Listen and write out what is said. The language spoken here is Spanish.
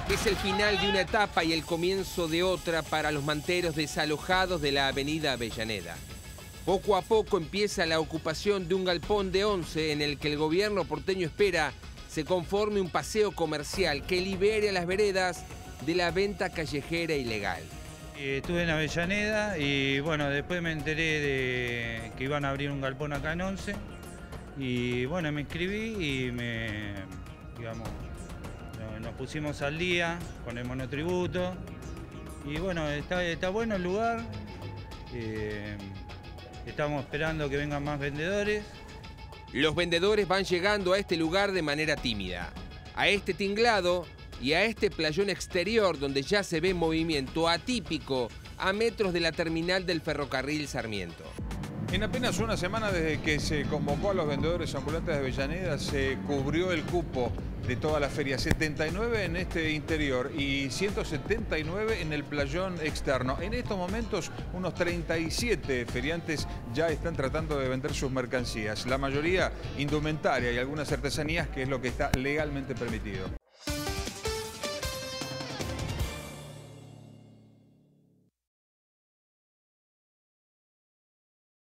Es el final de una etapa y el comienzo de otra para los manteros desalojados de la avenida Avellaneda. Poco a poco empieza la ocupación de un galpón de 11 en el que el gobierno porteño espera se conforme un paseo comercial que libere a las veredas de la venta callejera ilegal. Estuve en Avellaneda y bueno, después me enteré de que iban a abrir un galpón acá en 11 y bueno, me inscribí y nos pusimos al día con el monotributo y bueno, está bueno el lugar, estamos esperando que vengan más vendedores. Los vendedores van llegando a este lugar de manera tímida, a este tinglado y a este playón exterior donde ya se ve movimiento atípico a metros de la terminal del ferrocarril Sarmiento. En apenas una semana desde que se convocó a los vendedores ambulantes de Avellaneda, se cubrió el cupo de toda la feria. 79 en este interior y 179 en el playón externo. En estos momentos, unos 37 feriantes ya están tratando de vender sus mercancías. La mayoría indumentaria y algunas artesanías, que es lo que está legalmente permitido.